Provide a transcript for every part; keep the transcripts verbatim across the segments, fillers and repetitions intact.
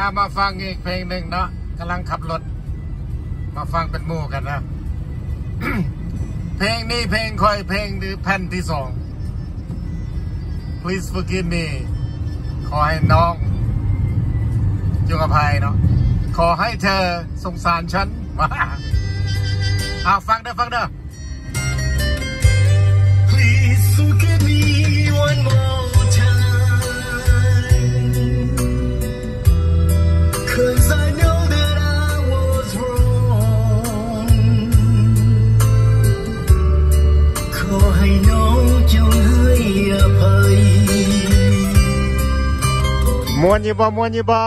มาฟังอีกเพลงหนึ่งเนาะกำลังขับรถมาฟังเป็นหมู่กันนะ เพลงนี้เพลงคอยเพลงแผ่นที่สอง Please forgive me ขอให้น้องจงอภัยเนาะขอให้เธอสงสารฉันมาเอาฟังเด้อฟังเด้อ Please forgive me one more time, 'cause I know that I was wrong. ขอให้น้องจงให้อภัยมวนยี่บ่มวนยี่บ่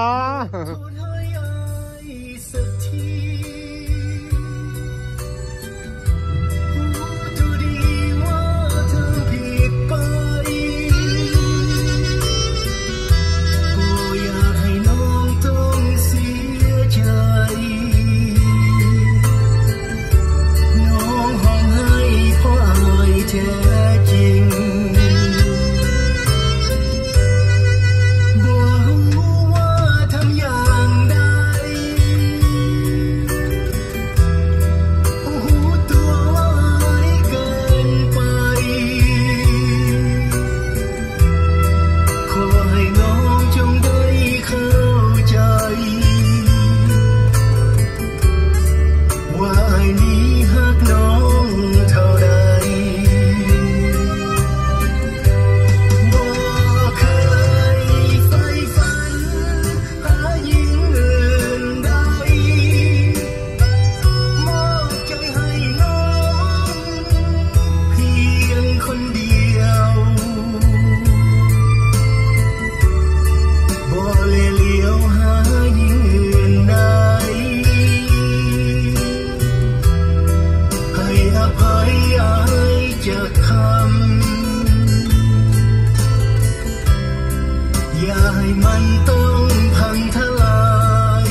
อย่าให้มันต้องพังทลาย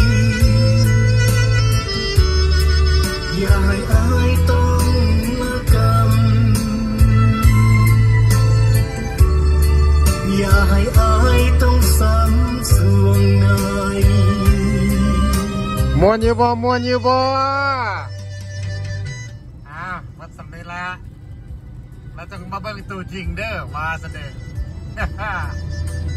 อย่าให้อายต้องละกำอย่าให้อายต้องซ้ำสวงในมวนอยู่บ่มวนอยู่บ่อ้าววัดสำเร็จแล้วเราจะมาเบิ่งตัวจริงเด้อมาแสดง